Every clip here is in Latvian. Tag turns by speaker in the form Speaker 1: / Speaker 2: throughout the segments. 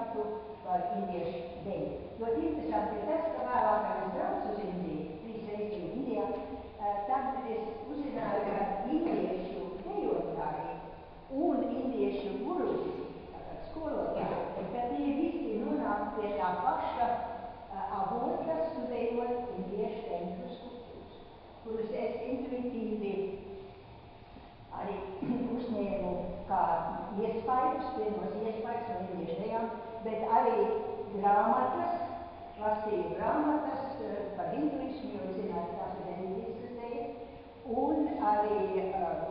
Speaker 1: skatu par indiešu deju. Ļoti interesanti ir tas, ka vēlāk, kad es braucu uz Indiju, 3 reizes biju Indijā, tad es uzzināju, ka indiešu dejotāji un indiešu gurus, tātad skolotāji, ka tie visi nonāk pie tā paša avota studējot indiešu templus kultūras, kurus es intuitīvi arī uzņēmu kā iespaidus, pirmos iespaidus no indiešu dejām, bet arī grāmatas, lasīju grāmatas par hinduismu, jo zināju, tās ir indijas deja, un arī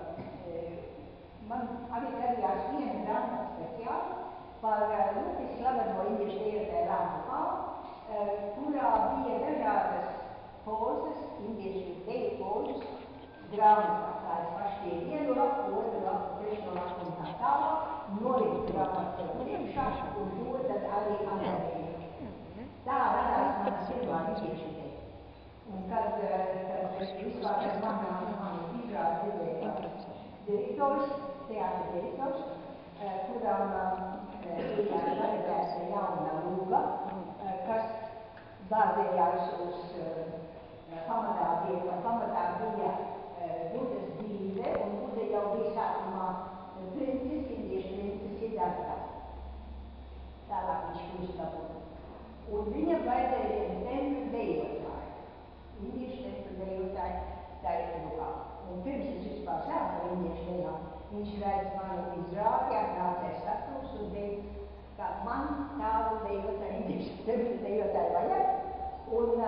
Speaker 1: man arī gadījās viena grāmata speciāli par ļoti slaveno indiešu dejotāju Rāmu Kālu, kurā bija dažādas pozas, indiešu deju pozas grāmatā. Tā es pašķīju vienu lapu, otru lapu, trešo lapu un tā tālāk, nolikt grāmatu priekšā un to tad arī analizēju. Tā radās mana pirmā indiešu deja. Un kad es vispār ar manu izrādi redzēju direktors, teātra direktors, kurām bija paredzēta jauna lūga, kas bāzējās uz pamatā bija Budas dzīve, un Buda jau bija sākumā princis, indiešu princis Siddhartha. Tālāk viņš kļūst par Budu. Un viņam vajadzēja templi dejotāju, indiešu templi dejotāju tajā lūgā. Un pirms es vispār sāku par indiešu dejām, viņš redz manu izrādi, atnācēja skatūs un teica, ka man tādu dejotāju, indiešu templi dejotāju vajag, un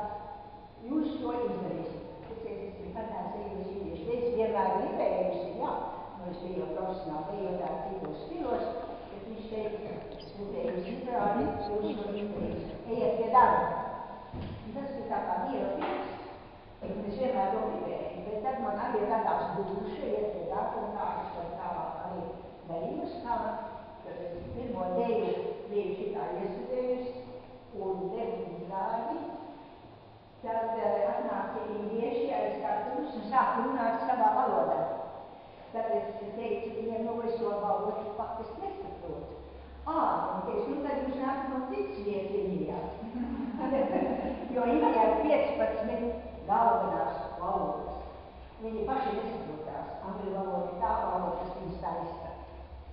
Speaker 1: jūs to izdarīsiet. Es biju patēsējusi indiešu dejas, vienmēr gribējusi, jā, es biju jau profesionāli dejotāji citos stilos, bet viņš teica, es gribējusi izrādi, jūs to izdarīsiet, ejiet pie darba. Un tas bija tā kā miera pirks, un es vienmēr to gribēju, bet tad man arī radās duša, iet pie darba, un tā es tad tālāk arī darījusi, kad es pirmo deju biju šitā iestudējusi un devu izrādi. Tad atnāca indieši ar skatuves un sāk runāt savā valodā. Tad es teicu viņiem, es to valodu faktiski nesaprotu. Un teicu, tad jūs nākat no citas vietas Indijā. Jo Indijā ir 15 galvenās valodas. Viņi paši nesaprotās. Angļu valoda tā valoda, kas viņas tā izskata.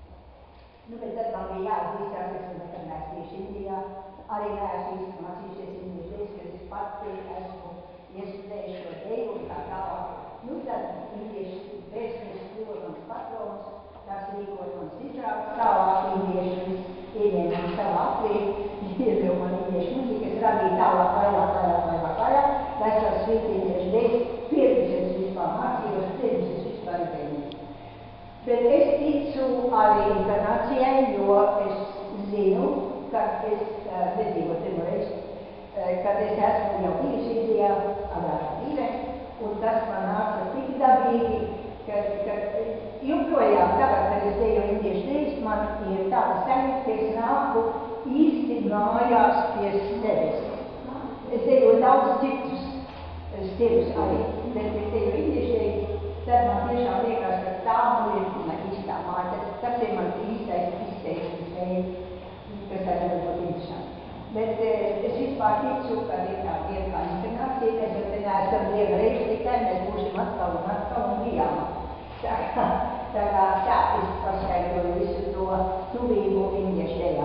Speaker 1: Bet tad man bija jāatzīstās, es nekad neesmu tieši Indijā. Arī neesmu īsti mācījušies indiešu dejas, kad es pati esmu iestudējuši šo deju un tā tālāk. Tad indiešu vēstures kļuva mans patrons, tās rīkoja mans izrādes, tālāk indieši ieņēma savu atvīru, ievilja man indiešu mūziku, es radīju tālāk, vesels svīt indiešu dejas, pirms es vispār mācījos, pirms es vispār redzēju. Bet es ticu arī inkarnācijai, jo es zinu, kad es nedzīvoju pirmo reizi, kad es esmu jau bijusi Indijā, agrākā dzīve, un tas man nāca tik dabīgi, ka joprojām tagad, kad es deju indiešu dejas, man ir tāda sajūta, ka es nāku īsti mājās pie sevis. Es deju daudz citus stilus arī, bet es deju indiešu dejas, tad man tiešām liekas, ka tā man ir mana īstā māja. Tas ir mans īstais izteiksmes veids, kas arī ļoti interesanti. Bet es vispār ticu, ka ir tā diena kā inkarnācija, mēs jau te neesam vienu reizi tikai, mēs būsim atkal un bijām. Tā kā tā es paskaidroju visu to tuvību indiešu dejā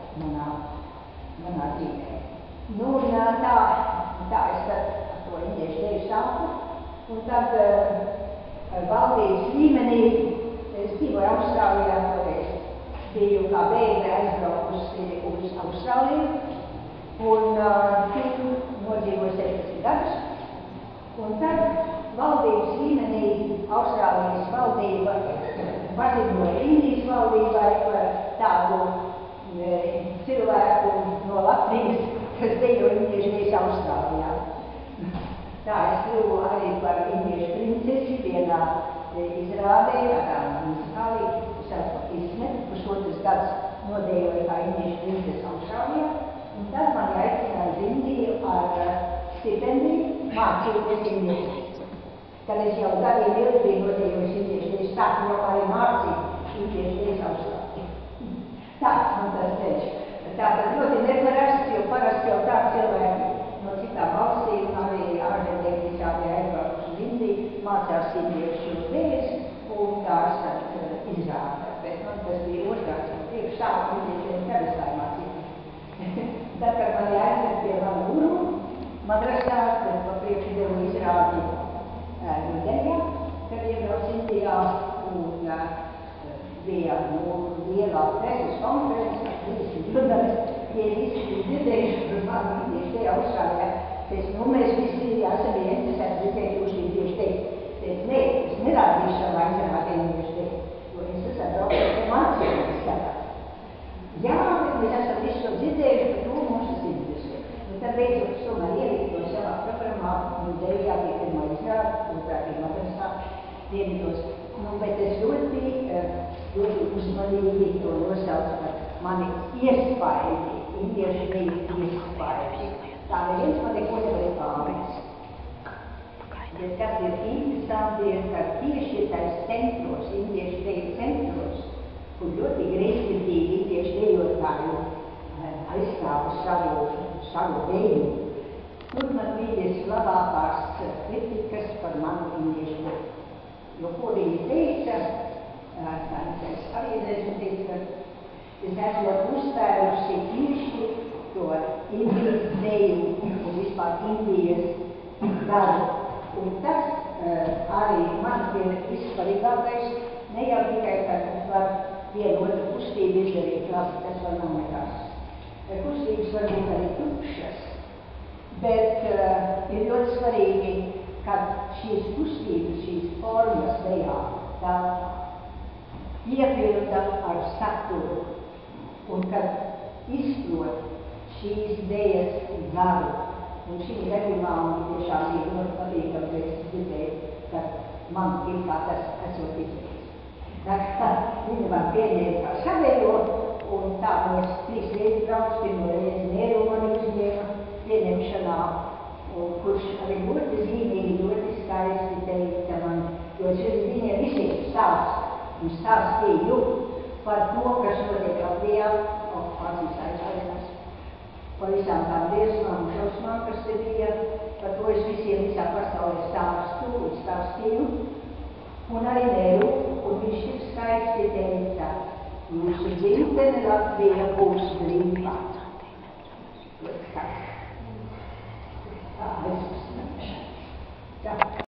Speaker 1: manā dzīvē. Un tā es tad ar to indiešu deju sāku, un tad valdības līmenī, es dzīvoju Austrālijā toreiz. Biju kā bēgļe aizbraukusi uz Austrāliju un tur nodzīvoju 16 gadus. Un tad valdības līmenī Austrālijas valdība paziņoja Indijas valdībai par tādu cilvēku no Latvijas, kas dejo indiešu dejas Austrālijā. Tā es kļuvu arī par indiešu princesi vienā izrādē, tādā muzikālī, pusotras gadus nodejoju kā indiešu princesi Austrālijā, un tad mani aicināja uz Indiju ar stipendiju mācīties indiešu. Kad es jau gadiem ilgi biju nodejojusi indiešu dejas, sāku jau arī mācīt indiešu dejas Austrālijā. Tāds man tas ceļš. Tātad ļoti neparasts, jo parasti jau tā cilvēki no citām valstīm, arī ārvalstnieki visādi aizbraukuši uz Indiju, mācās indiešu dēļas un tās tad izrāda. Bet man tas bija otrāds no priekš sāku indiešiem karastāju mācību. Tad, kad man jāizved pie manu guru, madrasā, tad pa priekšu devu izrādi Ņūdeļā, kad iebrauc Indijā un bija lielā preses konferences, 30 žurnālisti, tie visi bija dzirdējuši, un man indieši te uzsāja, teica, mēs visi esam interesēti dzirdēt, jūs indieši teikt. Teica, nē, es nerādīšu savā izrādē indieši teikt, jo es esmu braucis pie mācības skatāt. Jā, bet mēs esam visu to dzirdējuši, bet to mums tas interesē. Un tad beidzot es tomēr ieliku to savā programmā, un Dēļā bija pirmā izrāda, otrā bija madrasā, vienītos. Bet es ļoti uzmanīgi to nosaucu par mani iespaidi. Indieši bija iespaidi. Tā neviens man neko nevarēja pārmest. Bet kas ir interesanti, ir, ka tieši tais centros, indiešu deju centros, kur ļoti greizsirdīgi indiešu dejotāju aizstāva savu deju, tur man bija labākās kritikas par manu indiešu deju. Jo ko viņi teica, tādas avīzēs un teica, ka es esmu uzspērusi tieši to Indijas deju un vispār Indijas garu. Un tas arī man ir vissvarīgākais, ne jau tikai, ka var vienu otru kustību izdarīt, tas var nav nekas. Kustības var būt arī tukšas, bet ir ļoti svarīgi, kad šīs kustības, šīs formas dejā telpā iepilda ar saturu un kad izprot šīs dejas garu. Un šī gadījumā man tiešām ir ļoti patīkami, ka es dzirdēju, ka man ir kā tas esot izdarīts. Viņa man pieņēma kā savējo, un tā mēs 3 reizes brauc, pirmo reizi Mēru mani uzņēma pieņemšanā, un kurš arī ļoti zīmīgi, ļoti skaisti teica man, jo es viņiem visiem stāstīju par to, kas notiek Latvijā, okupācijas aizvainās, par visām tām briesmām un šausmām, kas te bija, par to es visiem visā pasaulē stāstīju, un arī Mēru, un viņš tik skaisti teica, jūsu dzimtene Latvija būs brīvā. Tā es